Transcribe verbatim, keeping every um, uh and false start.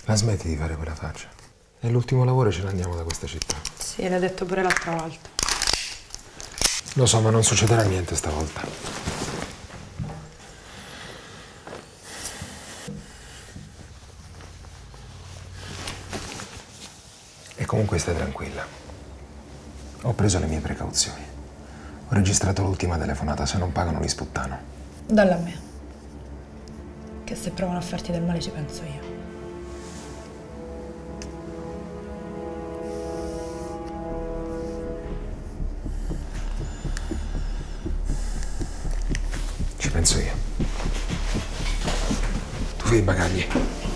La smetti di fare quella faccia. È l'ultimo lavoro e ce ne andiamo da questa città. Sì, l'hai detto pure l'altra volta. Lo so, ma non succederà niente stavolta. E comunque stai tranquilla. Ho preso le mie precauzioni. Ho registrato l'ultima telefonata, se non pagano li sputtano. Dalla a me. Che se provano a farti del male ci penso io. Ci penso io. Tu fai i bagagli.